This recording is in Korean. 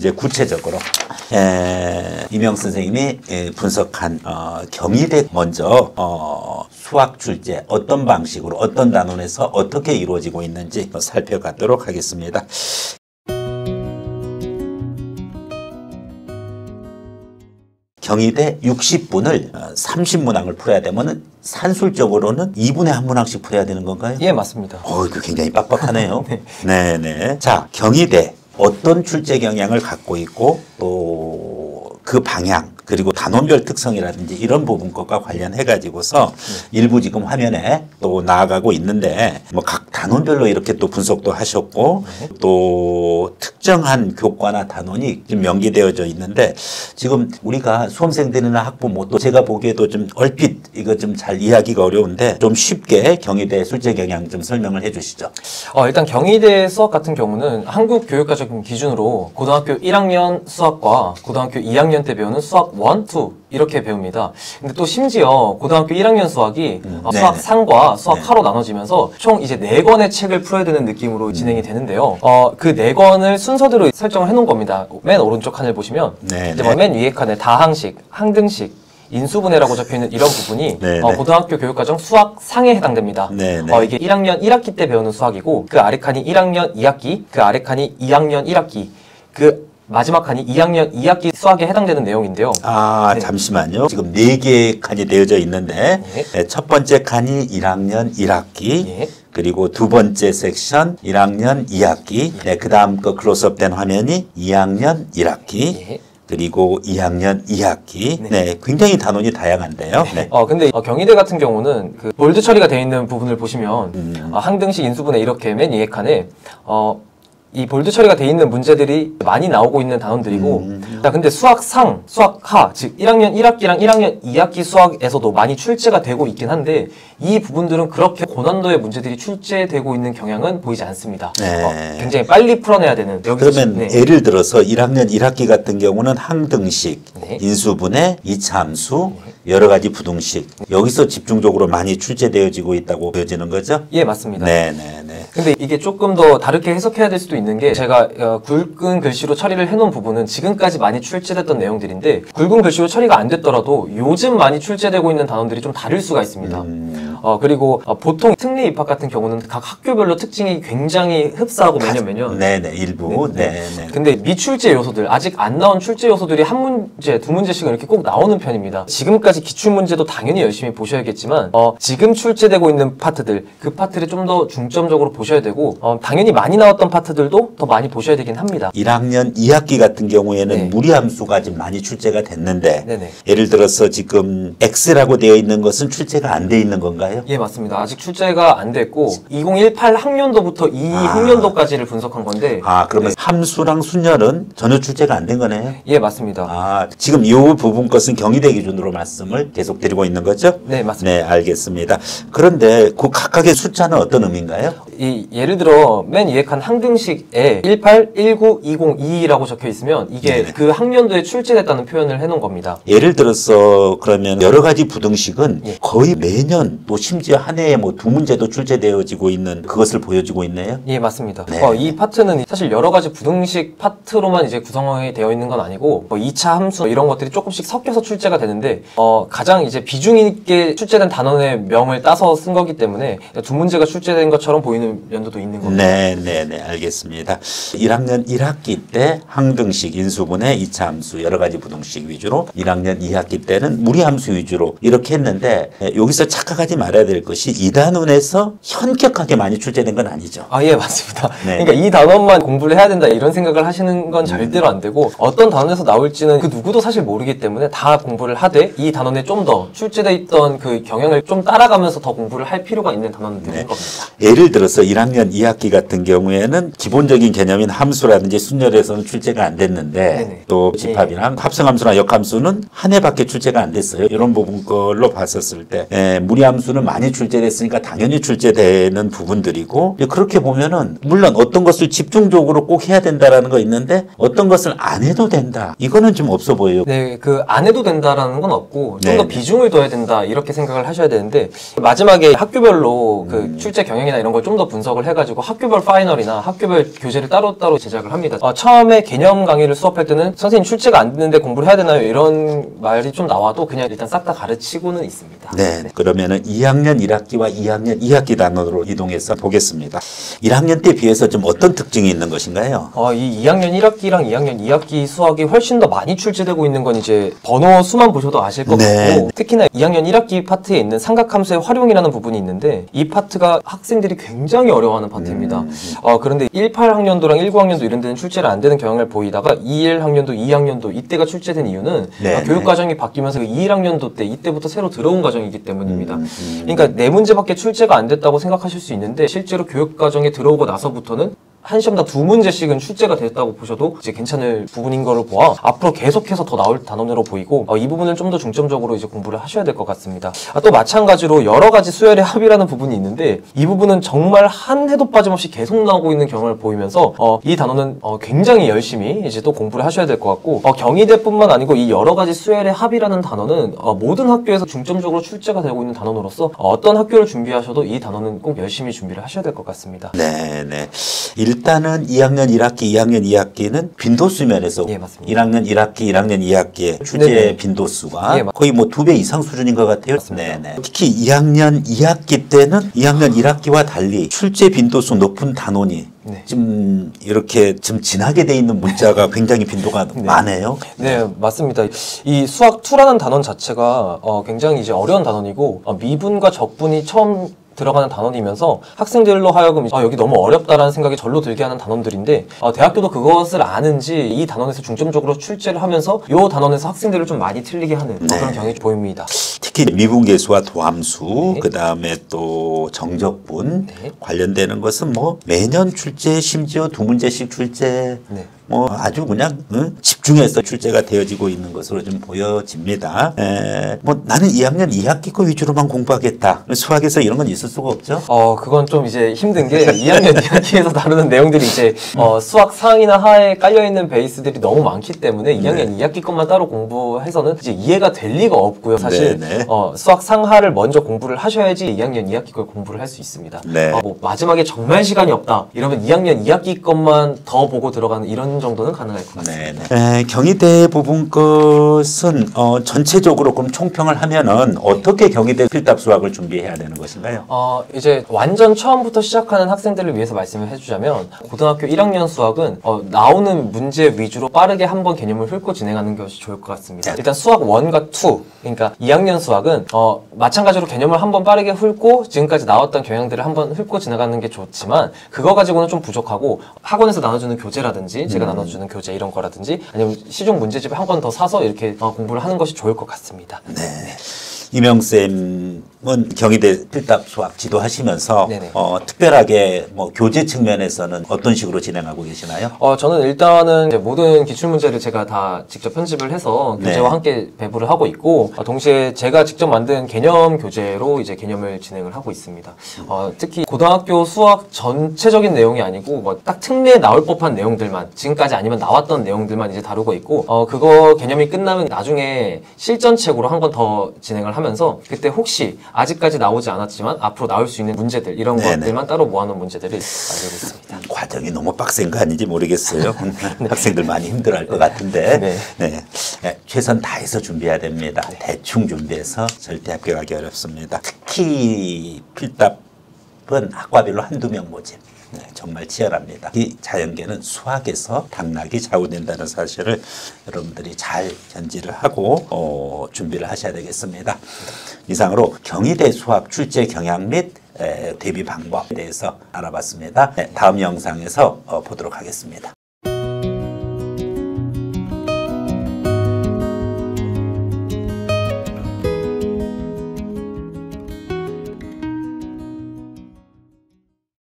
이제 구체적으로 이명 선생님이 분석한 경희대 먼저 수학 출제 어떤 방식으로 어떤 단원에서 어떻게 이루어지고 있는지 살펴가도록 하겠습니다. 경희대 60분을 30문항을 풀어야 되면 산술적으로는 2분에 1문항씩 풀어야 되는 건가요? 예, 맞습니다. 이거 굉장히 빡빡하네요. 네. 네네. 자, 경희대 어떤 출제 경향을 갖고 있고 또 그 방향 그리고 단원별 특성이라든지 이런 부분 것과 관련해 가지고서 일부 지금 화면에 또 나아가고 있는데 뭐 각 단원별로 이렇게 또 분석도 하셨고 또 특정한 교과나 단원이 지금 명기되어져 있는데 지금 우리가 수험생들이나 학부모 또 제가 보기에도 좀 얼핏 이거 좀 잘 이해하기가 어려운데 좀 쉽게 경희대 출제 경향 좀 설명을 해 주시죠. 일단 경희대 수학 같은 경우는 한국 교육과정 기준으로 고등학교 1학년 수학과 고등학교 2학년 때 배우는 수학 1, 2 이렇게 배웁니다. 근데 또 심지어 고등학교 1학년 수학이 수학 상과 수학 하로 나눠지면서 총 이제 4권의 책을 풀어야 되는 느낌으로 진행이 되는데요. 그 4권을 순서대로 설정을 해놓은 겁니다. 맨 오른쪽 칸을 보시면 이제 맨 위에 칸에 다항식, 항등식, 인수분해라고 적혀있는 이런 부분이 고등학교 교육과정 수학 상에 해당됩니다. 이게 1학년 1학기 때 배우는 수학이고 그 아래 칸이 1학년 2학기, 그 아래 칸이 2학년 1학기, 그 마지막 칸이 2학년 2학기 수학에 해당되는 내용인데요. 잠시만요. 지금 4개의 칸이 되어져 있는데 첫 번째 칸이 1학년 1학기 그리고 두 번째 섹션 1학년 2학기 그 다음 거 클로즈업된 화면이 2학년 1학기 그리고 2학년 2학기. 굉장히 단원이 다양한데요. 근데 경희대 같은 경우는 그 볼드 처리가 되어 있는 부분을 보시면 항등식 인수분해 이렇게 맨 위에 칸에 이 볼드 처리가 돼 있는 문제들이 많이 나오고 있는 단원들이고 자, 근데 수학상, 수학하, 즉 1학년 1학기랑 1학년 2학기 수학에서도 많이 출제가 되고 있긴 한데 이 부분들은 그렇게 고난도의 문제들이 출제되고 있는 경향은 보이지 않습니다. 굉장히 빨리 풀어내야 되는 그러면 예를 들어서 1학년 1학기 같은 경우는 항등식, 인수분해, 이차함수, 여러 가지 부등식 여기서 집중적으로 많이 출제되어지고 있다고 보여지는 거죠? 예, 맞습니다. 근데 이게 조금 더 다르게 해석해야 될 수도 있는 게 제가 굵은 글씨로 처리를 해놓은 부분은 지금까지 많이 출제됐던 내용들인데 굵은 글씨로 처리가 안 됐더라도 요즘 많이 출제되고 있는 단원들이 좀 다를 수가 있습니다. 그리고 보통 특례 입학 같은 경우는 각 학교별로 특징이 굉장히 흡사하고 매년 일부 근데 미출제 요소들 아직 안 나온 출제 요소들이 한 문제, 두 문제씩은 이렇게 꼭 나오는 편입니다. 지금까지 기출문제도 당연히 열심히 보셔야겠지만 지금 출제되고 있는 파트들 그 파트를 좀 더 중점적으로 보셔야 되고 당연히 많이 나왔던 파트들도 더 많이 보셔야 되긴 합니다. 1학년 2학기 같은 경우에는 무리함수가 좀 많이 출제가 됐는데 예를 들어서 지금 X라고 되어 있는 것은 출제가 안 돼 있는 건가요? 예, 맞습니다. 아직 출제가 안 됐고 2018 학년도부터 이 학년도까지를 분석한 건데 그러면 함수랑 순열은 전혀 출제가 안 된 거네요? 예, 맞습니다. 지금 이 부분 것은 경희대 기준으로 말씀을 계속 드리고 있는 거죠? 네, 맞습니다. 알겠습니다. 그런데 그 각각의 숫자는 어떤 의미인가요? 예를 들어 맨 위에 칸 항등식에 18, 19, 20, 22라고 적혀 있으면 이게 그 학년도에 출제됐다는 표현을 해놓은 겁니다. 예를 들어서 그러면 여러 가지 부등식은 거의 매년 또 심지어 한 해에 뭐 2문제도 출제되어지고 있는 그것을 보여주고 있네요? 예, 맞습니다. 이 파트는 사실 여러 가지 부등식 파트로만 이제 구성이 되어 있는 건 아니고 2차 함수 이런 것들이 조금씩 섞여서 출제가 되는데 가장 이제 비중 있게 출제된 단원의 명을 따서 쓴 거기 때문에 2문제가 출제된 것처럼 보이는 연도도 있는 겁니다. 알겠습니다. 1학년 1학기 때 항등식, 인수분해, 2차 함수 여러 가지 부등식 위주로 1학년 2학기 때는 무리함수 위주로 이렇게 했는데 여기서 착각하지 말아야 될 것이 이 단원에서 현격하게 많이 출제된 건 아니죠. 예, 맞습니다. 그러니까 이 단원만 공부를 해야 된다 이런 생각을 하시는 건 절대로 안 되고 어떤 단원에서 나올지는 그 누구도 사실 모르기 때문에 다 공부를 하되 이 단원에 좀 더 출제돼 있던 그 경향을 좀 따라가면서 더 공부를 할 필요가 있는 단원들인 겁니다. 예를 들어서 1학년 2학기 같은 경우에는 기본적인 개념인 함수라든지 순열에서는 출제가 안 됐는데 또 집합이랑 합성함수나 역함수는 한 해밖에 출제가 안 됐어요. 이런 부분 걸로 봤었을 때 무리함수는 기준을 많이 출제했으니까 당연히 출제되는 부분들이고 그렇게 보면은 물론 어떤 것을 집중적으로 꼭 해야 된다라는 거 있는데 어떤 것을 안 해도 된다. 이거는 좀 없어 보여요. 네, 그 안 해도 된다라는 건 없고 좀 더 네. 비중을 둬야 된다 이렇게 생각을 하셔야 되는데 마지막에 학교별로 그 출제 경향이나 이런 걸 좀 더 분석을 해가지고 학교별 파이널이나 학교별 교재를 따로따로 제작을 합니다. 처음에 개념 강의를 수업할 때는 선생님 출제가 안 되는데 공부를 해야 되나요? 이런 말이 좀 나와도 그냥 일단 싹 다 가르치고는 있습니다. 네. 그러면은 2학년 1학기와 2학년 2학기 단원으로 이동해서 보겠습니다. 1학년 때 비해서 좀 어떤 특징이 있는 것인가요? 이 2학년 1학기랑 2학년 2학기 수학이 훨씬 더 많이 출제되고 있는 건 이제 번호 수만 보셔도 아실 것 네. 같고 특히나 2학년 1학기 파트에 있는 삼각함수의 활용이라는 부분이 있는데 이 파트가 학생들이 굉장히 어려워하는 파트입니다. 그런데 18학년도랑 19학년도 이런 데는 출제를 안 되는 경향을 보이다가 21학년도, 2학년도 이때가 출제된 이유는 네. 교육과정이 바뀌면서 21학년도 때 이때부터 새로 들어온 과정이기 때문입니다. 그러니까 네 문제밖에 출제가 안 됐다고 생각하실 수 있는데 실제로 교육과정에 들어오고 나서부터는 한 시험당 2문제씩은 출제가 됐다고 보셔도 이제 괜찮을 부분인 거를 보아 앞으로 계속해서 더 나올 단원으로 보이고 이 부분을 좀 더 중점적으로 이제 공부를 하셔야 될 것 같습니다. 또 마찬가지로 여러 가지 수열의 합이라는 부분이 있는데 이 부분은 정말 한 해도 빠짐없이 계속 나오고 있는 경험을 보이면서 이 단원은 굉장히 열심히 이제 또 공부를 하셔야 될 것 같고 경희대뿐만 아니고 이 여러 가지 수열의 합이라는 단원은 모든 학교에서 중점적으로 출제가 되고 있는 단원으로서 어떤 학교를 준비하셔도 이 단원은 꼭 열심히 준비를 하셔야 될 것 같습니다. 네네. 일단은 2학년 1학기, 2학년 2학기는 빈도수 면에서 예, 맞습니다. 1학년 1학기, 1학년 2학기의 출제 네네. 빈도수가 예, 거의 뭐 2배 이상 수준인 것 같아요. 맞습니다. 네네. 특히 2학년 2학기 때는 2학년 1학기와 달리 출제 빈도수 높은 단원이 네. 좀 이렇게 좀 진하게 돼 있는 문자가 굉장히 빈도가 많아요. 네, 맞습니다. 이 수학 2라는 단원 자체가 굉장히 이제 어려운 단원이고 미분과 적분이 처음 들어가는 단원이면서 학생들로 하여금 여기 너무 어렵다라는 생각이 절로 들게 하는 단원들인데 대학교도 그것을 아는지 이 단원에서 중점적으로 출제를 하면서 이 단원에서 학생들을 좀 많이 틀리게 하는 그런 경향이 보입니다. 특히 미분계수와 도함수, 네. 그 다음에 또 정적분 네. 관련되는 것은 뭐 매년 출제, 심지어 2문제씩 출제, 네. 뭐 아주 그냥 집중해서 출제가 되어지고 있는 것으로 좀 보여집니다. 뭐 나는 2학년 2학기 거 위주로만 공부하겠다. 수학에서 이런 건 있을 수가 없죠. 그건 좀 이제 힘든 게 2학년 2학기에서 다루는 내용들이 이제 수학 상이나 하에 깔려있는 베이스들이 너무 많기 때문에 2학년 2학기 것만 따로 공부해서는 이제 이해가 될 리가 없고요. 사실 네네. 수학 상하를 먼저 공부를 하셔야지 2학년 2학기 걸 공부를 할 수 있습니다. 네. 뭐 마지막에 정말 시간이 없다 이러면 2학년 2학기 것만 더 보고 들어가는 이런 정도는 가능할 것 같습니다. 네. 경희대 부분 것은 전체적으로 그럼 총평을 하면은 어떻게 경희대 필답 수학을 준비해야 되는 것인가요? 이제 완전 처음부터 시작하는 학생들을 위해서 말씀을 해주자면 고등학교 1학년 수학은 나오는 문제 위주로 빠르게 한번 개념을 훑고 진행하는 것이 좋을 것 같습니다. 일단 수학 1과 2, 그러니까 2학년 수학은 마찬가지로 개념을 한번 빠르게 훑고 지금까지 나왔던 경향들을 한번 훑고 지나가는 게 좋지만 그거 가지고는 좀 부족하고 학원에서 나눠주는 교재라든지 제가 나눠주는 교재 이런 거라든지 아니면 시중 문제집을 한 번 더 사서 이렇게 공부를 하는 것이 좋을 것 같습니다. 네. 이명쌤은 경희대 필답 수학 지도하시면서 네네. 특별하게 뭐 교재 측면에서는 어떤 식으로 진행하고 계시나요? 저는 일단은 이제 모든 기출문제를 제가 다 직접 편집을 해서 교재와 네. 함께 배부를 하고 있고, 동시에 제가 직접 만든 개념 교재로 이제 개념을 진행을 하고 있습니다. 특히 고등학교 수학 전체적인 내용이 아니고, 뭐 딱 특례에 나올 법한 내용들만, 지금까지 아니면 나왔던 내용들만 이제 다루고 있고, 그거 개념이 끝나면 나중에 실전책으로 한 번 더 진행을 하면서, 그때 혹시 아직까지 나오지 않았지만 앞으로 나올 수 있는 문제들, 이런 네네. 것들만 따로 모아놓은 문제들을 만들고 있습니다. 과정이 너무 빡센 거 아닌지 모르겠어요. 학생들 많이 힘들어할 것 같은데 네. 네, 최선 다해서 준비해야 됩니다. 대충 준비해서 절대 합격하기 어렵습니다. 특히 필답은 학과별로 한두 명 모집. 네, 정말 치열합니다. 이 자연계는 수학에서 당락이 좌우된다는 사실을 여러분들이 잘 견지를 하고 준비를 하셔야 되겠습니다. 이상으로 경희대 수학 출제 경향 및 대비 방법에 대해서 알아봤습니다. 네, 다음 영상에서 보도록 하겠습니다.